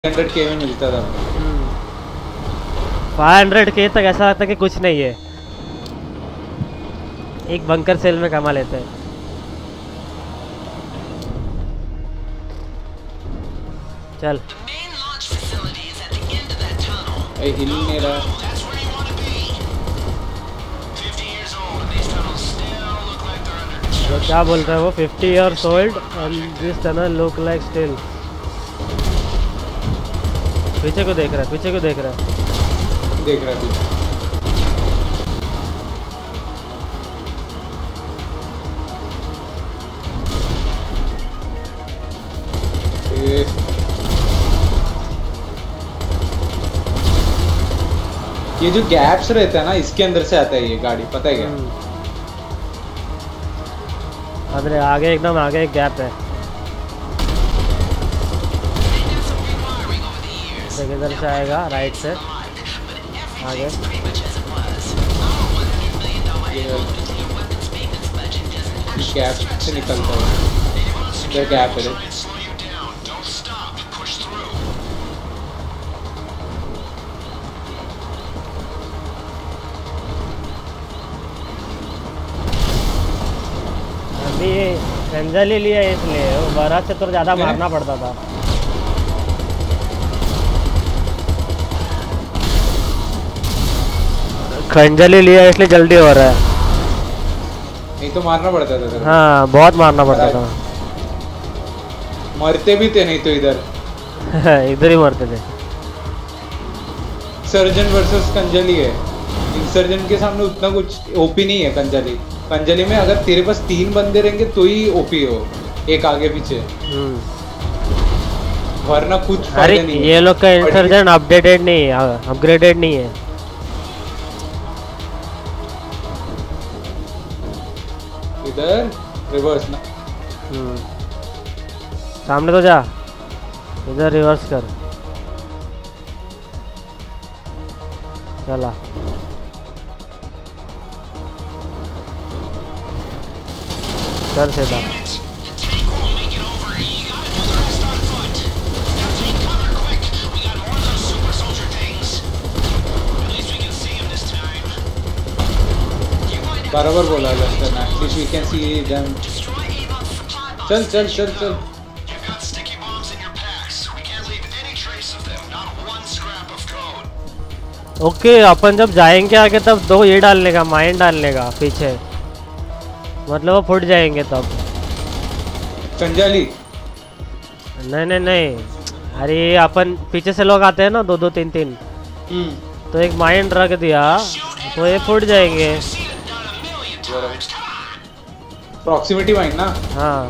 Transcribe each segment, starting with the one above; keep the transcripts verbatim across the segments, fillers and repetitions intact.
Hundred के में मिलता था। फाइव हंड्रेड के तक ऐसा लगता कि कुछ नहीं है, एक बंकर सेल में कमा लेते हैं। चल ए हिल नहीं रहा। तो क्या बोल रहा है वो? Fifty years old and this tunnel look like still. पीछे को देख रहा है, पीछे को देख रहा है, देख रहा है। ये जो गैप्स रहता है ना, इसके अंदर से आता है ये गाड़ी, पता है क्या? अरे आगे एकदम आगे एक गैप है, इधर से आएगा राइट से आगे। गैप से निकलता है, ये गैप है। अभी खंजल ही लिया इसलिए, वो बारह से तो ज़्यादा मारना पड़ता था। खंजल ही लिया इसलिए जल्दी हो रहा है, नहीं तो मारना पड़ता था। हाँ बहुत मारना पड़ता था, मरते भी थे नहीं तो इधर इधर ही मरते थे। सर्जन वर्सेस कंजली है, इंसर्जन के सामने उतना कुछ ओपी नहीं है। कंजली कंजली में अगर तेरे पास तीन बंदे रहेंगे तो ही ओपी हो, एक आगे पीछे, वरना कुछ फायदा नहीं है। ये लोग का इंसर्जन अपडेटेड नहीं है, अपग्रेडेड नहीं है। इधर रिवर्स ना, सामने तो जा, इधर रिवर्स कर, चला। कर सीधा। बराबर बोला लेस्टर ने, at least we can see them. चल चल चल चल। ओके अपन जब जाएंगे आगे तब दो ये डालने का, माइन डालने का पीछे, मतलब वो फुट जाएंगे तब। कंजाली नहीं नहीं नहीं, अरे अपन पीछे से लोग आते हैं ना, दो दो तीन तीन, तो एक माइन रख दिया तो ये फुट जाएंगे। प्रॉक्सिमिटी माइन ना। हाँ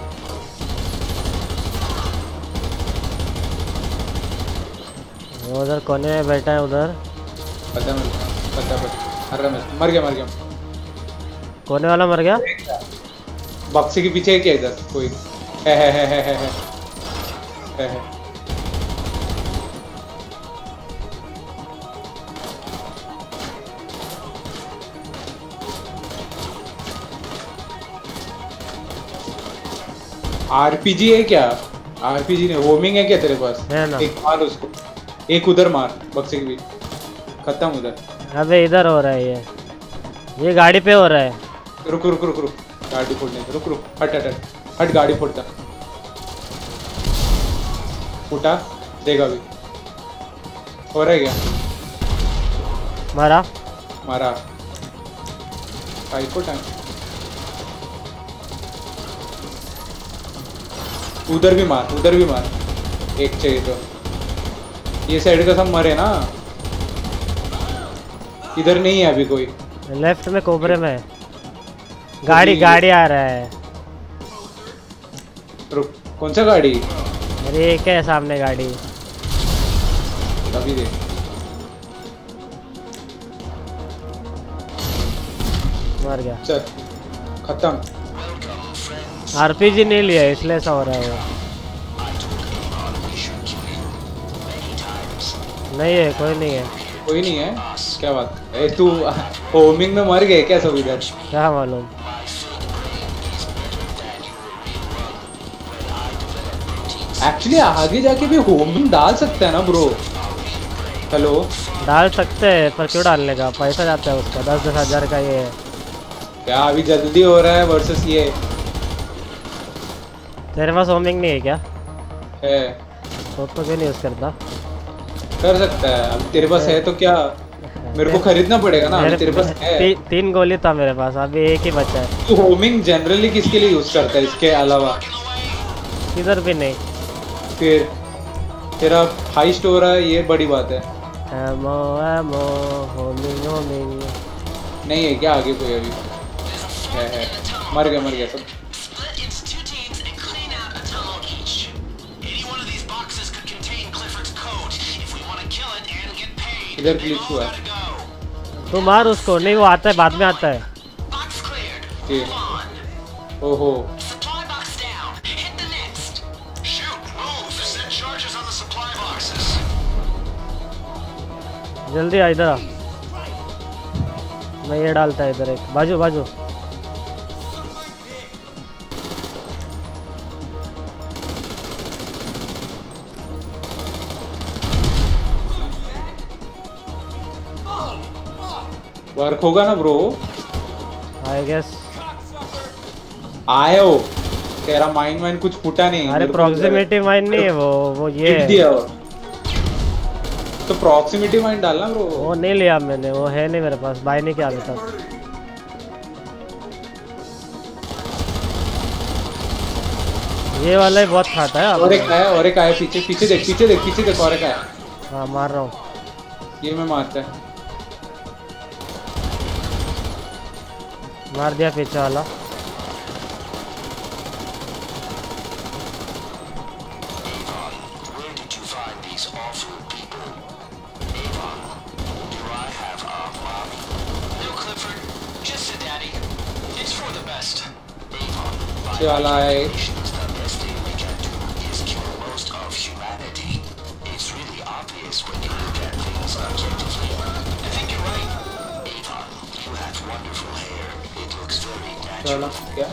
वो उधर कोने में बैठा है उधर, पता मत पता पता मर गया मर गया। कोने वाला मर गया। बक्से के पीछे है क्या इधर कोई? है है है है है है है है। आरपीजी है क्या? आरपीजी नहीं, होमिंग है क्या तेरे पास? है ना। एक मार उसको, एक उधर मार बक्से के बीच, खत्म उधर। अबे इधर हो रहा है ये, ये गाड़ी पे हो रहा है। रुक रुक रुक रुक, गाड़ी फोड़ने, रुक रुक, हट हट हट हट, गाड़ी फोड़ता। फूटा देगा भी, हो रहा है क्या? मारा मारा को टाइम। उधर भी मार, उधर भी मार, एक चाहिए तो। ये साइड का सब मरे ना, इधर नहीं है अभी कोई। लेफ्ट में कोबरे में गाड़ी, गाड़ी आ रहा है। रुक, कौन सा गाड़ी? अरे क्या है सामने गाड़ी, अभी देख। मर गया। चल खत्म। आरपीजी नहीं लिया इसलिए ऐसा हो रहा है। वो नहीं है, कोई नहीं है, कोई नहीं है। क्या बात है, तू होमिंग में मर गए क्या सब इधर? क्या मालूम। एक्चुअली आगे जाके भी होमिंग डाल सकते हैं ना ब्रो। हेलो डाल सकते हैं पर क्यों डालने का, पैसा जाता है उसका, दस दस हजार का ये है। क्या अभी जल्दी हो रहा है वर्सेस ये तेरे पास होमिंग नहीं है क्या? है तो तो क्यों नहीं यूज करता? कर सकता है। अब तेरे पास है तो क्या, मेरे को खरीदना पड़ेगा ना। अभी तेरे पास है ती, तीन गोली था मेरे पास, अभी एक ही बचा है। तू होमिंग जनरली किसके लिए यूज करता है इसके अलावा? किधर भी नहीं। फिर तेरा हाई स्टोर है, ये बड़ी बात है। एमो एमो होमिंग होमिंग नहीं है क्या आगे कोई? अभी है है मर गया मर गया सब। इधर ग्लिच हुआ है। तू मार उसको। नहीं वो आता है, बाद में आता है। ओहो जल्दी आ इधर आ। मैं ये डालता है इधर, एक बाजू बाजू। वर्क होगा ना ब्रो? आई गेस आयो। तेरा माइंड माइंड कुछ फूटा नहीं? अरे प्रॉक्सिमिटी माइंड नहीं है वो वो ये है। दिया तो प्रॉक्सिमिटी माइंड डालना ब्रो। वो नहीं लिया मैंने, वो है नहीं मेरे पास, बाय नहीं किया अभी तक। ये वाला ही बहुत खाता है। और एक आया और एक आया पीछे पीछे देख पीछे देख पीछे देख और एक आया। हाँ मार रहा हूँ। ये मैं मारता है। मार दिया पीछे वाला। वाला है। चलो क्या?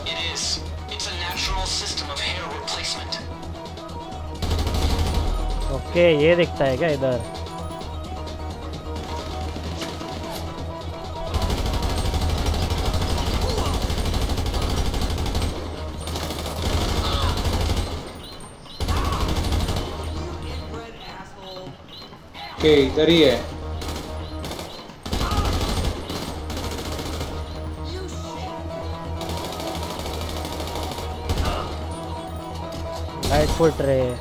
ओके ये दिखता है क्या इधर? ओके इधर ही है। लाइट फुट रहे हैं।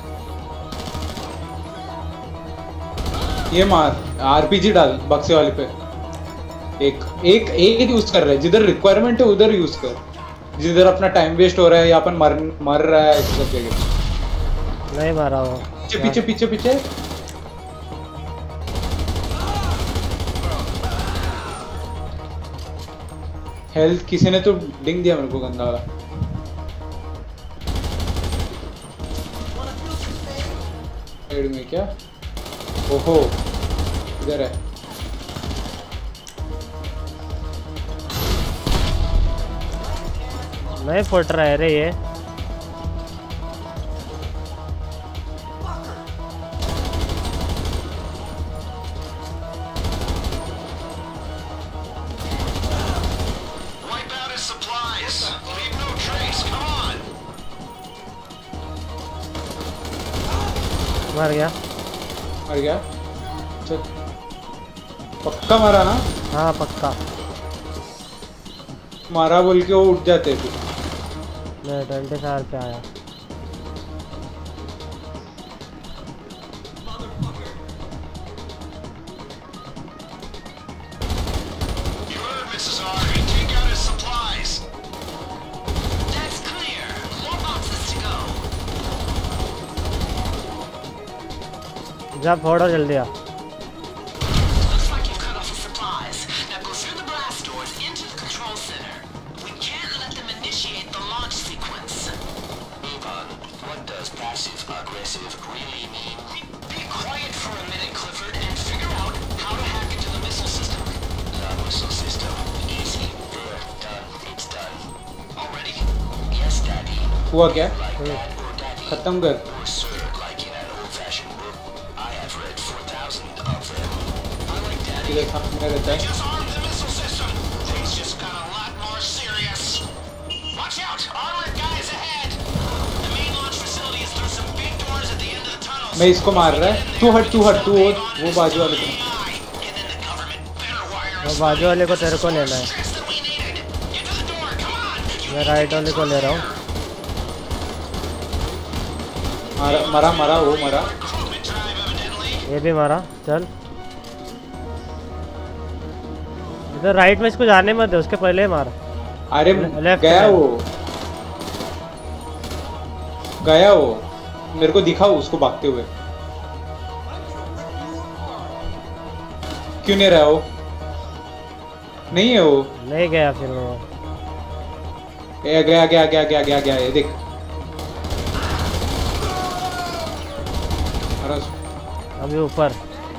ये मार आरपीजी डाल बक्से वाले पे। एक एक एक यूज कर रहा है, जिधर रिक्वायरमेंट है उधर यूज कर। जिधर अपना टाइम वेस्ट हो रहा है या अपन मर मर रहा है इस सब जगह नहीं मारा वो। पीछे पीछे पीछे पीछे। हेल्थ किसी ने तो डिंग दिया मेरे को गंदा वाला। साइड में क्या? ओहो इधर है। नहीं फुट रहा है रे ये। मर गया मर गया। चल पक्का मारा ना? हाँ पक्का मारा बोल के वो उठ जाते हैं। मैं ट्वेंटी फाइव पे आया। जा फोड़ो जल्दी आ। हुआ क्या? खत्म कर। इधर सामने रहता है। मैं इसको मार रहा है। तू हट तू हट तू वो वो बाजू वाले को वो बाजू वाले को तेरे को लेना है। मैं राइट वाले को ले रहा हूँ। मारा मरा मरा वो मरा। ये भी मारा। चल इधर राइट में इसको जाने मत दे, उसके पहले ही मार। अरे लेफ्ट गया वो गया वो मेरे को दिखाओ उसको भागते हुए। क्यों नहीं रहा वो? नहीं है वो। नहीं गया फिर वो। गया गया गया गया गया गया गया ये देख। अभी ऊपर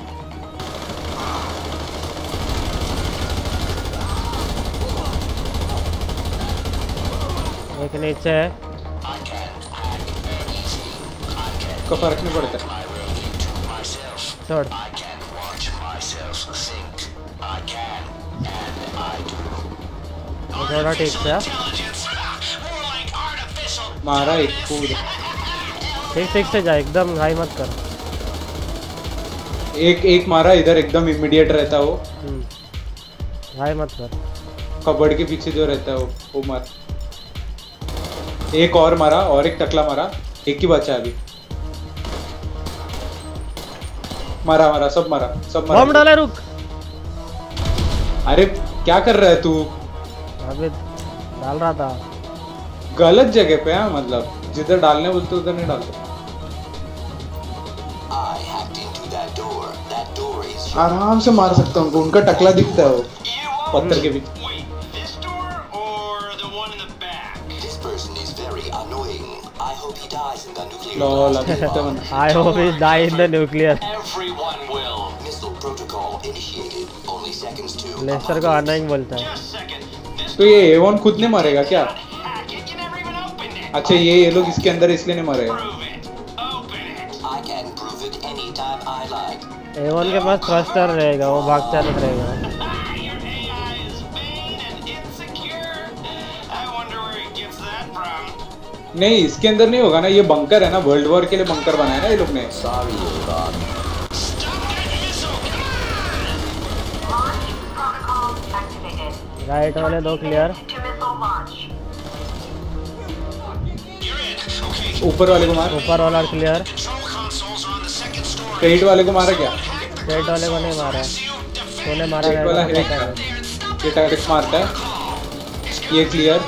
एक नीचे है। का फर्क नहीं पड़ता। छोड़ थोड़ा ठीक से मारा एक कूद। ठीक ठीक से जा, एकदम हाई मत कर। एक एक मारा इधर एकदम इमीडिएट रहता है वो। हाई मत कर। कबर्ड के पीछे जो रहता है वो वो मार। एक और मारा और एक टकला मारा। एक ही बचा अभी। मारा मारा सब मारा सब मारा। बम डाले रुक। अरे क्या कर रहा है तू? अबे डाल रहा था गलत जगह पे है। मतलब जिधर डालने बोलते उधर नहीं डालते। आराम से मार सकता हूँ। उनका टकला दिखता है वो पत्थर के बीच। लॉल अभी तो बना। I hope he die in the nuclear. Lester को आना ही बोलता है। तो ये एवन खुद नहीं मरेगा क्या? अच्छा ये ये लोग इसके अंदर इसलिए नहीं मरेगा। एवन के पास थ्रस्टर रहेगा, वो भागता नहीं रहेगा। नहीं इसके अंदर नहीं होगा ना। ये बंकर है ना, वर्ल्ड वॉर के लिए बंकर बनाया ना ये लोग ने। राइट वाले दो क्लियर। ऊपर वाले को मार। ऊपर वाला क्लियर। पेट वाले को मारा क्या? पेट वाले को नहीं मारा। तूने मारा पेट वाला है। ये डायरेक्ट मारता है। ये क्लियर।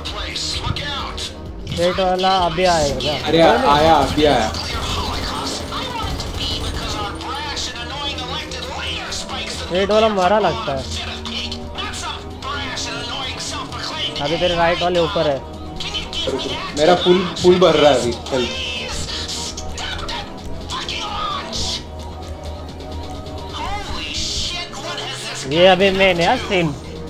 पेट वाला अभी आएगा क्या? अरे आया अभी आया। पेट वाला मारा लगता है। अभी तेरे राइट वाले ऊपर है। मेरा फुल फुल भर रहा है अभी। चल ये अभी मेन है सीन।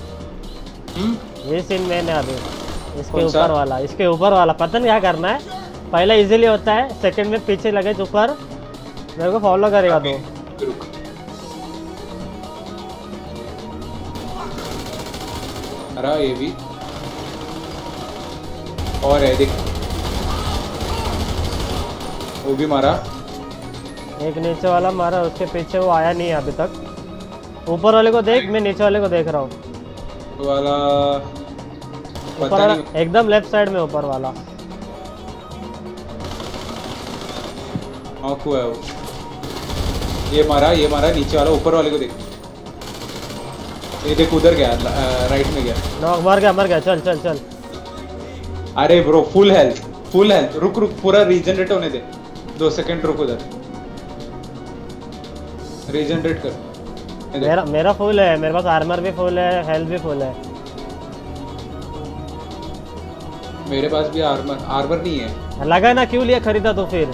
ये सीन मेन है अभी। इसके ऊपर वाला इसके ऊपर वाला पता नहीं क्या करना है। पहला इजीली होता है, सेकंड में पीछे लगे ऊपर मेरे को फॉलो करेगा तो। अरे ये भी और है देख। वो भी मारा। एक नीचे वाला मारा, उसके पीछे वो आया नहीं है अभी तक। ऊपर वाले को देख, मैं नीचे वाले को देख रहा हूँ। वाला ऊपर वाला एकदम लेफ्ट साइड में ऊपर वाला नॉक हुआ है वो। ये मारा ये मारा नीचे वाला। ऊपर वाले को देख। ये देख उधर गया, राइट में गया। नॉक मर गया मर गया। चल चल चल। अरे bro full health full health. रुक रुक पूरा रीजनरेट होने दे। दो सेकंड रुक उधर। रीजनरेट कर। मेरा मेरा फुल है। मेरे पास आर्मर भी फुल है, हेल्थ भी फुल है। मेरे पास भी आर्मर आर्मर नहीं है। लगा ना क्यों लिया खरीदा तो फिर।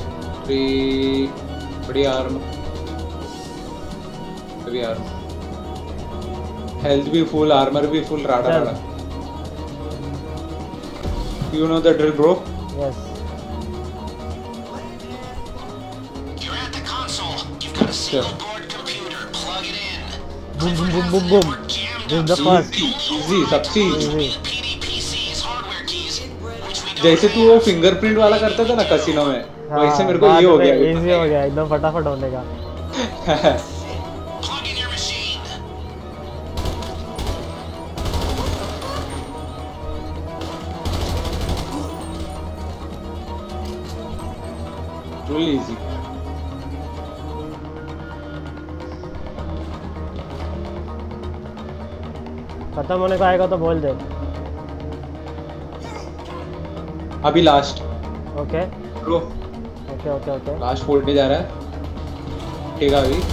बड़ी आर्मर अभी आर्मर हेल्थ भी फुल आर्मर भी फुल। राडा राडा। You know the drill, bro? Yes. You're at the console. You've got a single board computer. Plug it in. Boom boom boom boom boom this the first easy सबसे easy. Easy जैसे तू वो fingerprint वाला करता था ना casino में, वैसे मेरे को ये हो गया। इजी हो गया एकदम फटाफट होने का। Really easy. खत्म होने को आएगा तो बोल दे। अभी last. Okay bro okay okay okay last fold जा रहा है। ठीक है अभी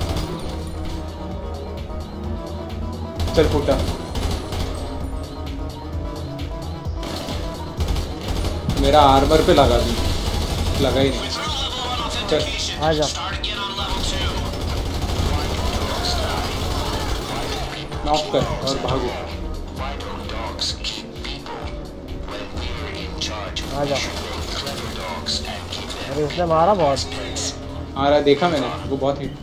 चल फूटा। मेरा आर्मर पे लगा भी लगा ही नहीं। चल आजा नॉक कर और भागो। आजा। अरे उसने मारा बहुत। आ रहा देखा मैंने वो बहुत हिट।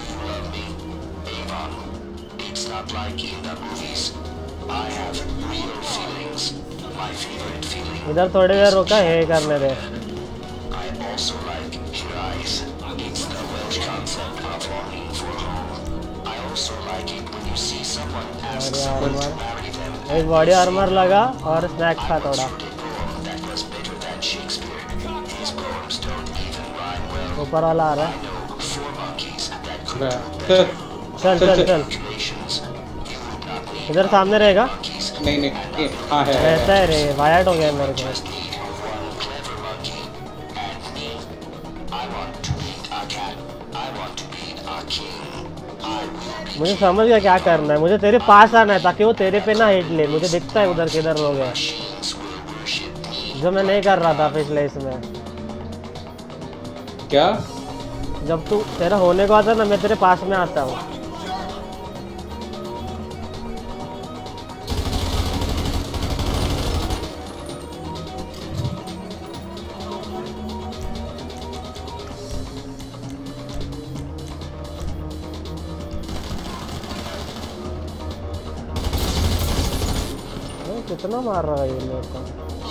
इधर थोड़ी देर रुका है करने दे। आर्मर एक बॉडी आर्मर लगा और स्नैक था थोड़ा। ऊपर वाला आ रहा है। चल चल चल इधर सामने रहेगा। नहीं नहीं हाँ है रहता है रे वायर्ड हो गया मेरे को। मुझे समझ गया क्या करना है। मुझे तेरे पास आना है ताकि वो तेरे पे ना हिट ले। मुझे दिखता है उधर किधर लोग हैं, जो मैं नहीं कर रहा था पिछले इसमें। क्या जब तू तेरा होने को आता ना मैं तेरे पास में आता हूँ। कितना मार रहा है ये मेरे को।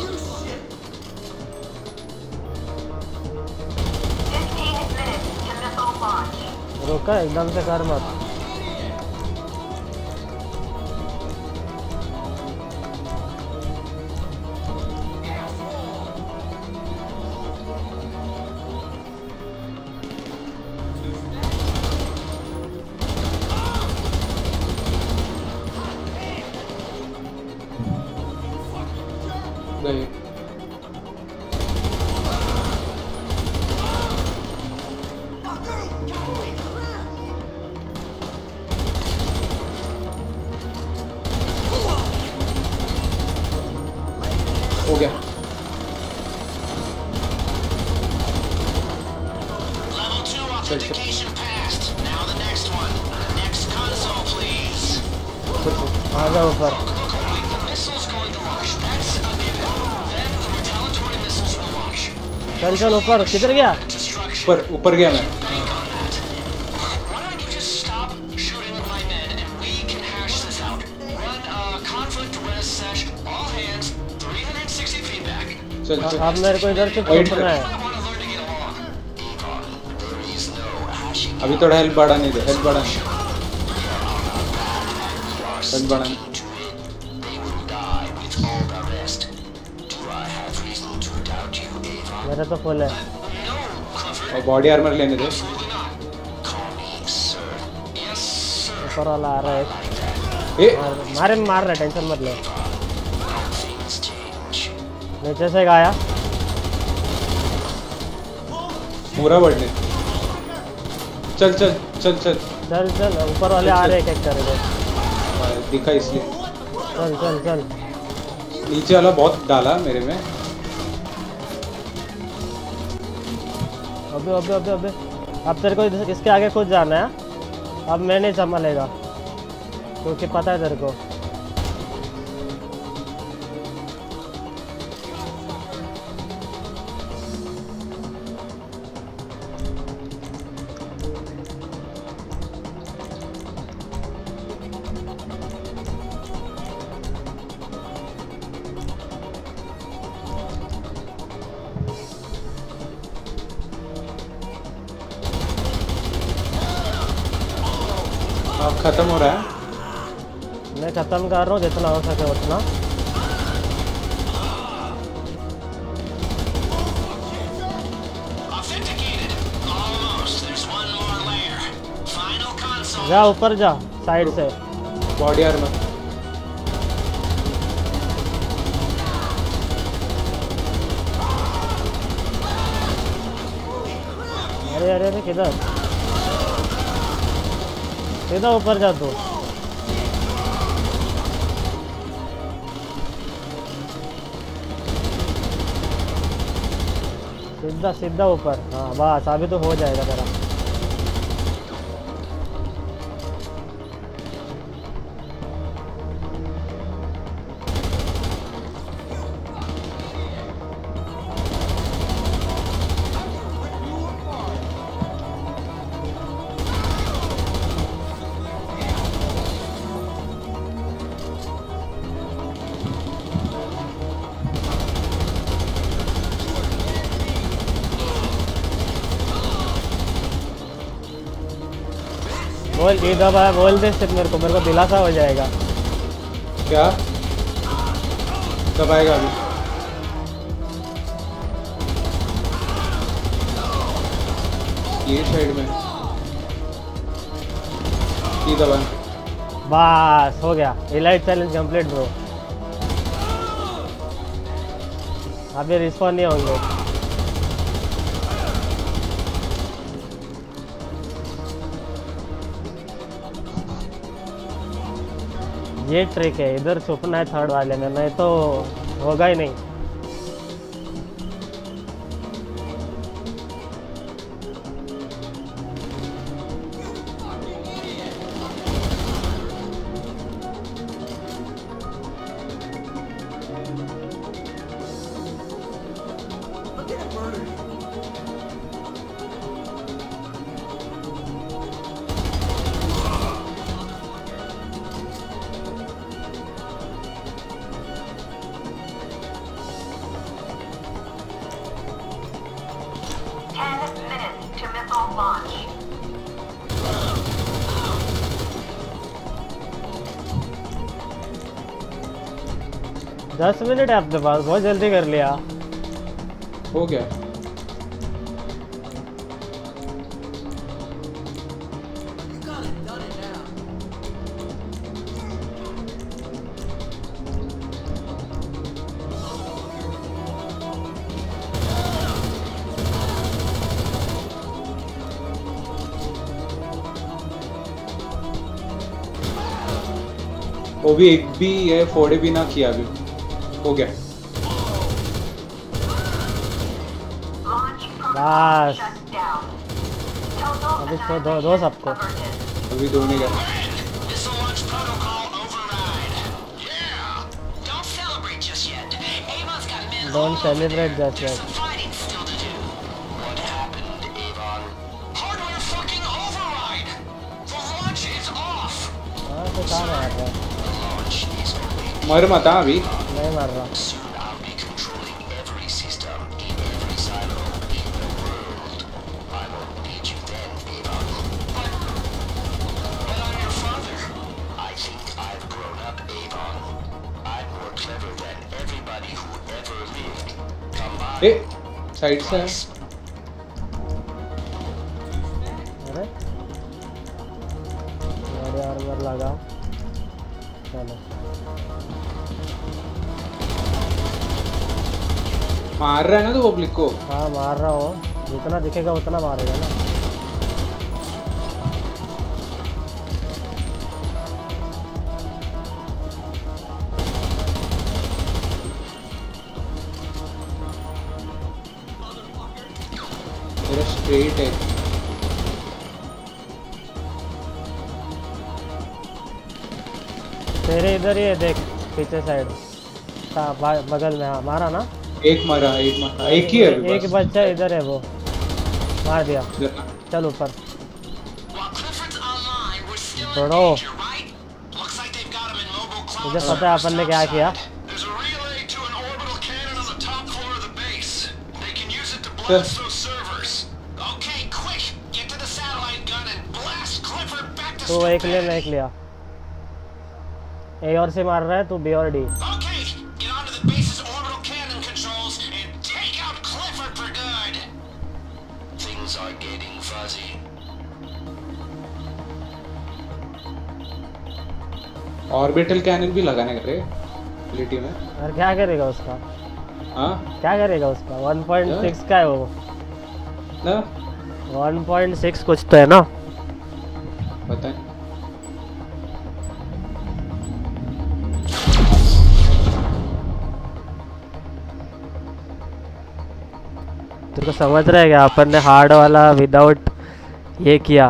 रोका एकदम से कर मत। गए हो गया। चल चल आ जाओ ऊपर। चल चल ऊपर। किधर गया? ऊपर ऊपर गया मैं। चल चल अब मेरे को इधर से छुपना है। अभी थोड़ा हेल्प बढ़ाने दे। हेल्प बढ़ाने हेल्प बढ़ाने मेरा तो फुल है। और बॉडी आर्मर लेने दे। ऊपर वाला आ रहा है। ए मार, मारे मार रहा है, टेंशन मत ले। नीचे से गाया पूरा बढ़ने। चल चल चल चल चल चल ऊपर वाले आ रहे हैं एक करके। दिखा इसलिए। चल चल चल। नीचे वाला बहुत डाला मेरे में। अबे अबे अबे अबे अब तेरे को इसके आगे खुद जाना है। अब मैं नहीं संभालेगा क्योंकि पता है तेरे को। अब खत्म हो रहा है। मैं खत्म कर रहा हूँ जितना हो सके उतना। जा ऊपर जा साइड से। Body armour. अरे अरे अरे किधर सीधा ऊपर जा तू। सीधा सीधा ऊपर। हाँ बस अभी तो हो जाएगा तेरा। बोल ये दबा है, बोल दे सिर्फ मेरे को, मेरे को दिलासा हो जाएगा। क्या दबाएगा अभी? ये साइड में ये दबा। बस हो गया, इलाइट चैलेंज कंप्लीट ब्रो। अभी रिस्पॉन्ड नहीं होंगे। ये ट्रिक है, इधर छुपना है थर्ड वाले में, नहीं तो होगा ही नहीं। दस मिनट है आपके पास, बहुत जल्दी कर लिया। हो गया। वो भी एक भी है, फोड़े भी ना किया अभी। हो गया बस। अभी तो दो दो सबको। अभी दो नहीं गया। Don't celebrate just yet. हाँ तो कहाँ मार रहा है? मर मत हाँ अभी। नहीं मार रहा। ए साइड से है। अरे मेरे आर्मर लगा। चलो मार रहा है ना तो पब्लिक को। हाँ मार रहा हूँ, जितना दिखेगा उतना मारेगा ना। मेरा स्ट्रेट है। तेरे इधर ही है देख, पीछे साइड बगल में। हाँ मारा ना। एक मारा, एक मारा, एक ही है। एक बच्चा इधर है, वो मार दिया। चल ऊपर छोड़ो। मुझे पता है अपन ने क्या किया। तू एक ले मैं एक लिया ए और से मार रहा है तू बी और डी ऑर्बिटल कैनन भी लगाने का रे एबिलिटी में और क्या करेगा उसका हाँ क्या करेगा उसका वन पॉइंट सिक्स का है वो ना वन पॉइंट सिक्स कुछ तो है ना पता है तेरे को समझ रहा है क्या अपन ने हार्ड वाला विदाउट ये किया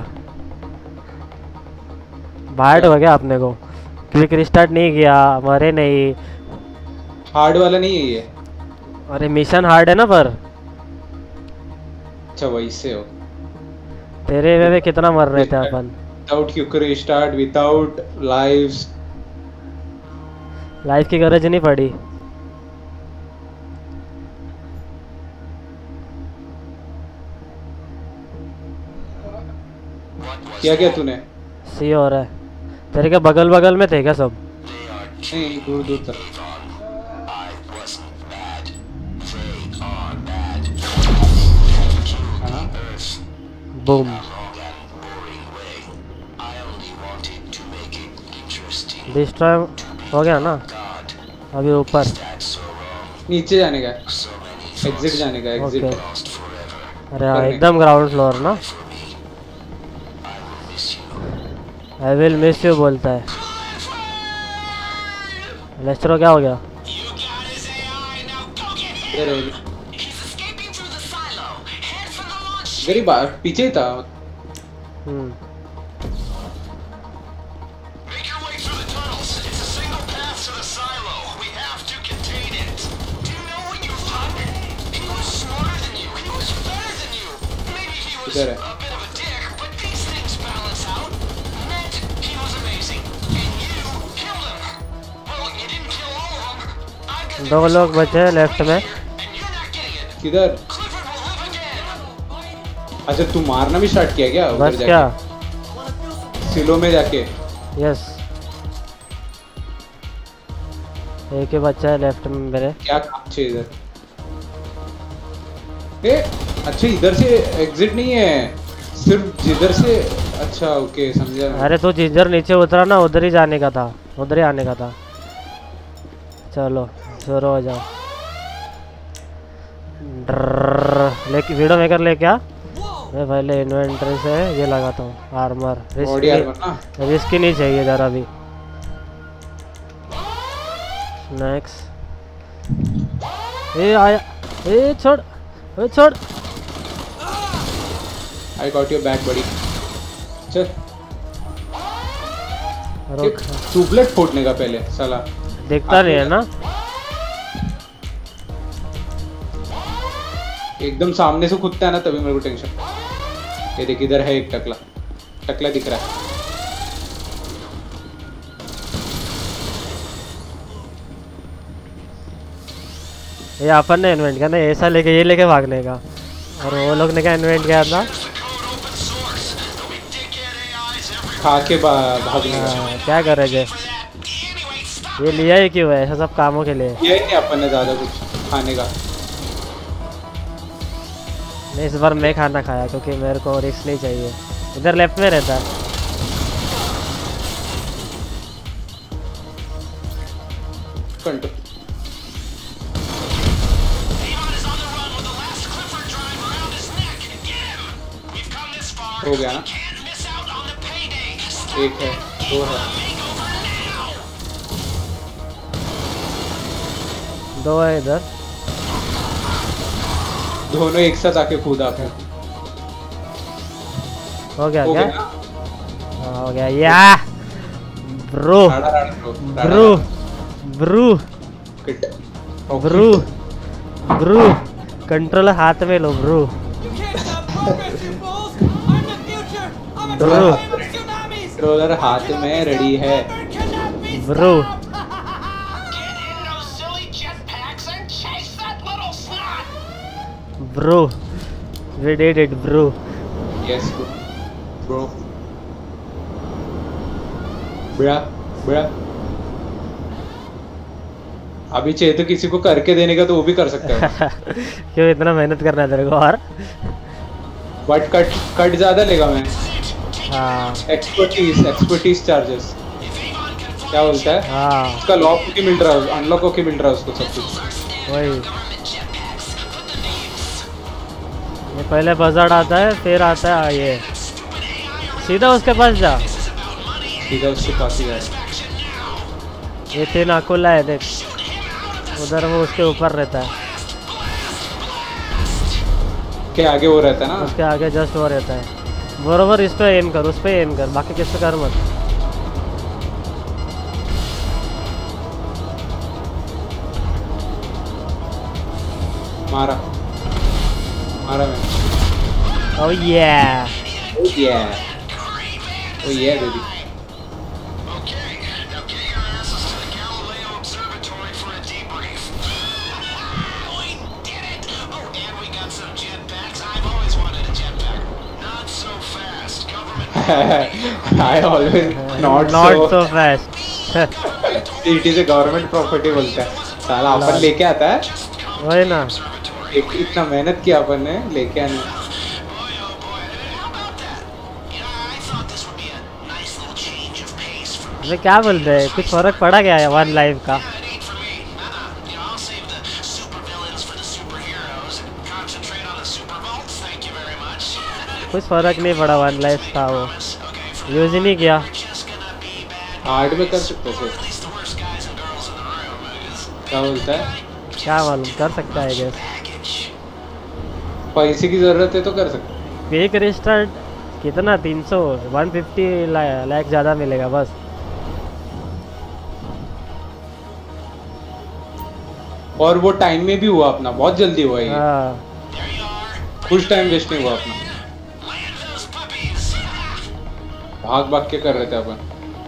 हार्ड हो गया अपने को क्विक रिस्टार्ट नहीं किया मरे नहीं हार्ड वाला नहीं है ये अरे मिशन हार्ड है ना पर अच्छा वैसे हो तेरे वे में कितना मर रहे थे अपन without quick restart without lives life की गरज नहीं पड़ी क्या क्या तूने सी हो रहा है तेरे के बगल बगल में थे क्या सब नहीं दूर दूर तक बूम डिस्ट्रॉय हो गया ना अभी ऊपर नीचे जाने का एग्जिट जाने का एग्जिट अरे हाँ एकदम ग्राउंड फ्लोर ना आई विल मिस यू बोलता है लेस्टर क्या हो गया मेरी बात पीछे ही था हम्म इधर है दो लोग बचे लेफ्ट में किधर अच्छा तू मारना भी स्टार्ट किया क्या बस क्या सिलो में जाके यस एक ही बच्चा है लेफ्ट में मेरे क्या काम चाहिए इधर ए अच्छा इधर से एग्जिट नहीं है सिर्फ जिधर से अच्छा ओके समझा अरे तू जिधर नीचे उतरा ना उधर ही जाने का था उधर ही आने का था चलो शुरू हो जाओ लेके वीडियो मेकर लेके आ मैं पहले इन्वेंटरी से ये लगाता हूँ आर्मर रिस्क रिस्क नहीं चाहिए ज़रा भी नेक्स्ट ए आया ए छोड़ ए छोड़ आई गॉट योर बैक बड़ी चल ट्यूबलेट फोड़ने का पहले साला दिखता नहीं है ना एकदम सामने से खुदता है ना तभी मेरे को टेंशन ये देख इधर है एक टकला टकला दिख रहा है ये अपन ने इन्वेंट किया ना ऐसा लेके ये लेके भागने का और वो लोग ने क्या इन्वेंट किया था खा के भागने का क्या कर रहे थे ये लिया ही क्यों है ऐसा सब कामों के लिए ये नहीं अपन ने ज्यादा कुछ खाने का नहीं इस बार मैं खाना खाया क्योंकि मेरे को रिस्क नहीं चाहिए इधर लेफ्ट में रहता है कंट्रोल हो गया ना एक है दो है दो है इधर दोनों एक साथ आके कूदा फिर हो गया हो क्या गया हाँ, हो गया या ब्रो राडा राडा bro bruh bruh kit bruh bruh controller हाथ में लो ब्रू ब्रू कंट्रोलर हाथ में रेडी है bruh bro we did it bro yes bro बड़ा बड़ा अभी चाहिए तो किसी को करके देने का तो वो भी कर सकता है। क्यों इतना मेहनत करना है तेरे को? और बट कट कट ज्यादा लेगा मैं। हाँ एक्सपर्टीज एक्सपर्टीज चार्जेस क्या बोलता है? हाँ उसका लॉक होके मिल रहा है, अनलॉक होके मिल रहा है उसको सब कुछ। वही, ये पहले बजट आता है फिर आता है ये। सीधा उसके पास जा, सीधा उसके पास ही जाए। ये तीन अकुला है देख, उधर वो उसके ऊपर रहता है, के आगे वो रहता है ना, उसके आगे जस्ट वो रहता है। बरोबर इस पे एम कर, उस पे एम कर, बाकी किस पे कर मत। मारा मारा मैंने। ओह ये Oh yeah. Oh yeah, baby. I always not, not so. so fast. It is a government property बोलता है साला, अपन लेके आता है। वही ना, एक इतना मेहनत किया अपन ने लेके आने। अबे क्या बोलते हैं, कुछ फर्क पड़ा क्या है वन लाइफ का? कुछ फर्क नहीं पड़ा, वन लाइफ था वो, यूज ही नहीं किया। हार्ड में कर सकते थे, क्या बोलता है? क्या मालूम, कर सकता है गैस। पैसे की जरूरत है तो कर सकते। क्विक रिस्टार्ट कितना, तीन सौ वन फिफ्टी लाख ज़्यादा मिलेगा बस। और वो टाइम में भी हुआ अपना, बहुत जल्दी हुआ ये, हाँ कुछ टाइम वेस्ट नहीं हुआ अपना, भाग भाग के कर रहे थे अपन।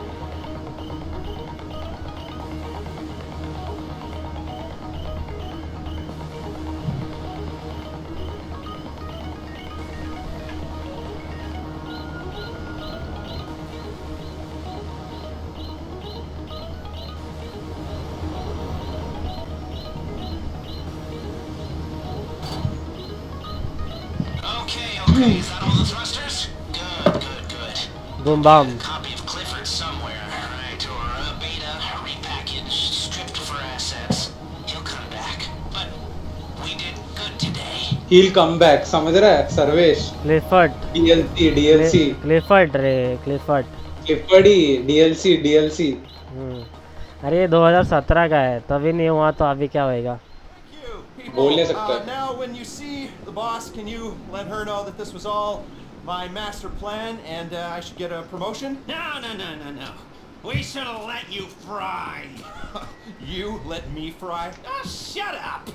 Okay, is that all the thrusters? Good, good, good. Boom bomb. Copy of Clifford somewhere, alright, or a beta, repackaged, stripped for assets. He'll come back, but we did good today. He'll come back, समझ रहा है Sarvesh? Clifford, D L C D L C Clifford रे, Clifford. Clifford ही D L C D L C। Hmm, अरे ये दो हज़ार सत्रह का है, तभी नहीं हुआ तो अभी क्या होएगा? बोल नहीं सकता। Uh, now, when you see the boss, can you let her know that this was all my master plan and uh, I should get a promotion? No, no, no, no, no. We should have let you fry. You let me fry? Oh, shut up.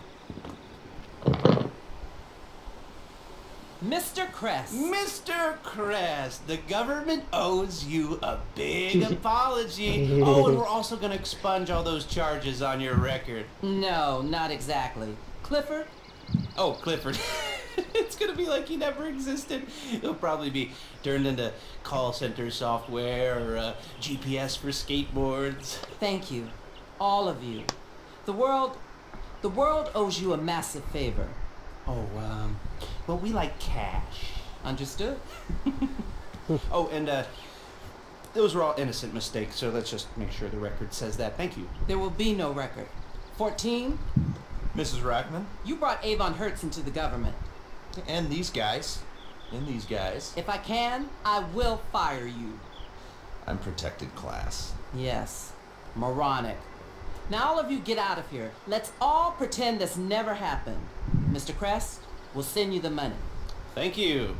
Mister Kress. Mister Kress, the government owes you a big apology. Oh, and we're also going to expunge all those charges on your record. No, not exactly. Clifford? Oh, Clifford. It's going to be like he never existed. He'll probably be turned into call center software or uh, G P S for skateboards. Thank you. All of you. The world... The world owes you a massive favor. Oh, um... well, we like cash. Understood? Oh, and uh, those were all innocent mistakes, so let's just make sure the record says that. Thank you. There will be no record. fourteen, Missus Rackman? you brought Avon Hertz into the government. And these guys. And these guys. If I can, I will fire you. I'm protected class. Yes. Moronic. Now all of you get out of here. Let's all pretend this never happened. Mister Crest, we'll send you the money. Thank you.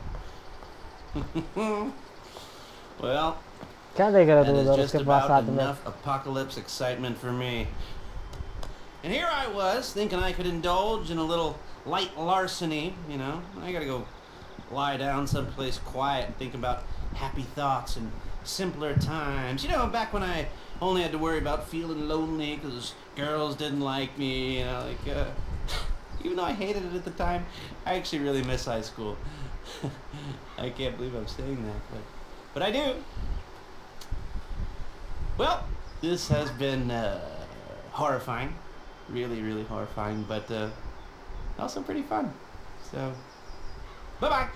Well, क्या देख रहा that तू is उधर just उसके पास about साथ में? enough apocalypse excitement for me. And here I was, thinking I could indulge in a little light larceny, you know. I gotta go lie down someplace quiet and think about happy thoughts and simpler times. You know, back when I only had to worry about feeling lonely because girls didn't like me, you know, like, uh, even though I hated it at the time, I actually really miss high school. I can't believe I'm saying that, but, but I do. Well, this has been uh, horrifying, really, really horrifying, but uh, also pretty fun. So, bye bye.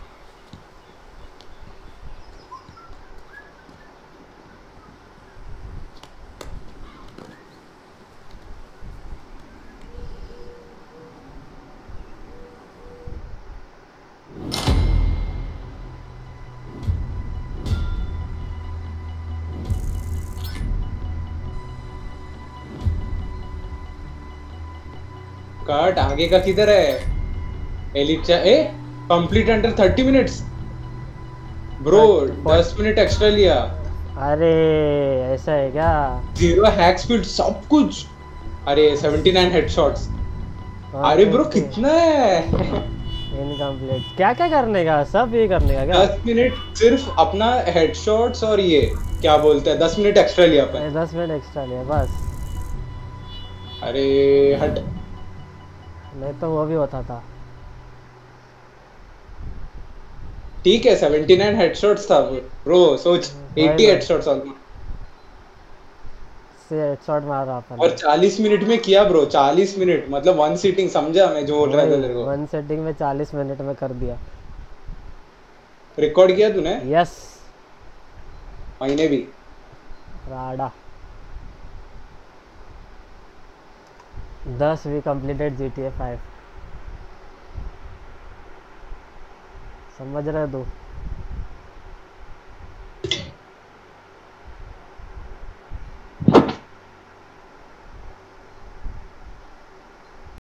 Cut आगे का किधर है? Elite a complete under thirty minutes bro, दस minute extra लिया। अरे ऐसा है क्या? जीरो हैक स्पीड सब कुछ। अरे सेवेंटी नाइन हेडशॉट्स। अरे ब्रो कितना है? इनकम्प्लीट। क्या क्या करने का? सब ये करने का क्या? दस मिनट सिर्फ अपना हेडशॉट्स और ये क्या बोलते हैं, दस मिनट एक्स्ट्रा लिया अपन। दस मिनट एक्स्ट्रा लिया बस। अरे हट, नहीं तो वो भी होता था। ठीक है सेवेंटी नाइन हेडशॉट्स था ब्रो, सोच अस्सी हेडशॉट्स ऑलमोस्ट से हेडशॉट मारा अपन। और चालीस मिनट में किया ब्रो, चालीस मिनट मतलब वन सीटिंग, समझा मैं जो बोल रहा था तेरे को? वन सेटिंग में चालीस मिनट में कर दिया। रिकॉर्ड किया तूने? यस, मैंने भी। राडा। दस we completed G T A five. समझ रहे तू?